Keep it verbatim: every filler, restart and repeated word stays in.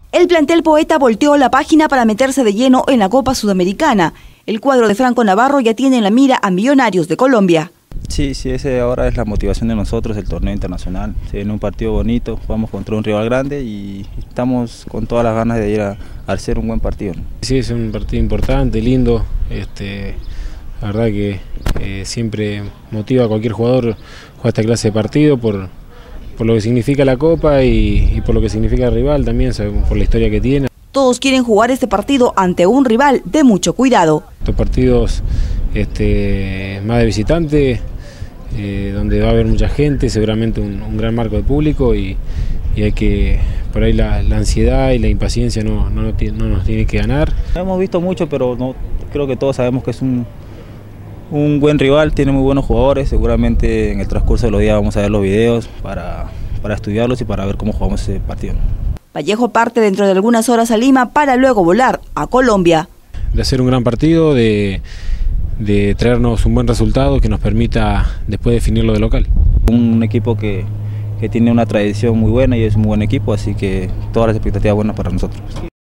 El plantel poeta volteó la página para meterse de lleno en la Copa Sudamericana. El cuadro de Franco Navarro ya tiene en la mira a Millonarios de Colombia. Sí, sí, ese ahora es la motivación de nosotros, el torneo internacional. Se viene un partido bonito, jugamos contra un rival grande y estamos con todas las ganas de ir a, a hacer un buen partido, ¿no? Sí, es un partido importante, lindo. Este, la verdad que eh, siempre motiva a cualquier jugador jugar esta clase de partido por, por lo que significa la Copa y, y por lo que significa el rival también, por la historia que tiene. Todos quieren jugar este partido ante un rival de mucho cuidado. Estos partidos este, más de visitante, eh, donde va a haber mucha gente, seguramente un, un gran marco de público y, y hay que, por ahí la, la ansiedad y la impaciencia no, no, no nos tiene que ganar. Hemos visto mucho, pero no, creo que todos sabemos que es un, un buen rival, tiene muy buenos jugadores. Seguramente en el transcurso de los días vamos a ver los videos para, para estudiarlos y para ver cómo jugamos ese partido. Vallejo parte dentro de algunas horas a Lima para luego volar a Colombia. De hacer un gran partido, de, de traernos un buen resultado que nos permita después definirlo de local. Un equipo que, que tiene una tradición muy buena y es un muy buen equipo, así que todas las expectativas buenas para nosotros.